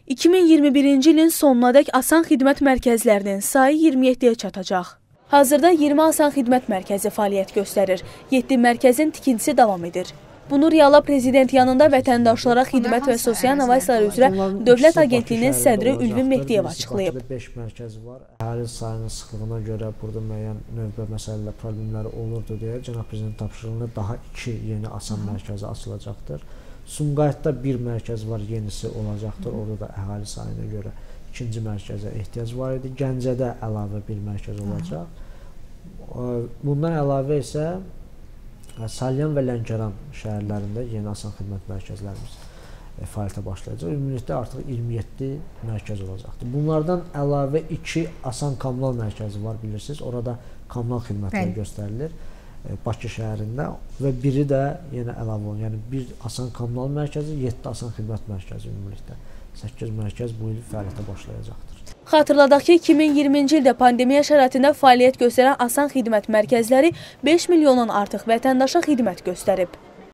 2021-ci ilin sonunadək asan xidmət mərkəzlərinin sayı 27-yə çatacaq. Hazırda 20 asan xidmət mərkəzi fəaliyyət göstərir. 7 mərkəzin tikintisi davam edir. Bunu Reala Prezident yanında vətəndaşlara xidmət və sosial innovasiyalar üzrə Dövlət Agentliyinin sədri Ülvi Mehdiyev açıqlayıb. 5 mərkəz var. Əhali sayının sıxlığına görə burada müəyyən növbə məsələlər, problemləri olurdu deyə Cənab Prezident tapşırığında daha 2 yeni asan mərkəzi açılacaqdır. Sumqayıtda bir mərkəz var, yenisi olacaqdır. Orada da əhali sayına görə ikinci mərkəzə ehtiyac var idi. Gəncədə əlavə bir mərkəz olacaq. Bundan əlavə isə Salyan və Lənkəran şəhərlərində yeni asan xidmət mərkəzlərimiz fəaliyyətə başlayacaq. Ümumilikdə artıq 27 mərkəz olacaqdır. Bunlardan əlavə 2 asan kommunal mərkəzi var, bilirsiniz. Orada kommunal xidmətlər göstərilir Bakı şəhərində və biri də yenə əlavə olunur. Yəni bir asan kommunal mərkəzi, 7 asan xidmət mərkəzi ümumilikdə. 8 mərkəz bu il fəaliyyətə başlayacaqdır. Xatırladaq ki, 2020-ci ildə pandemiya şəraitində fəaliyyət göstərən asan xidmət mərkəzləri 5 milyondan artıq vətəndaşa xidmət göstərib.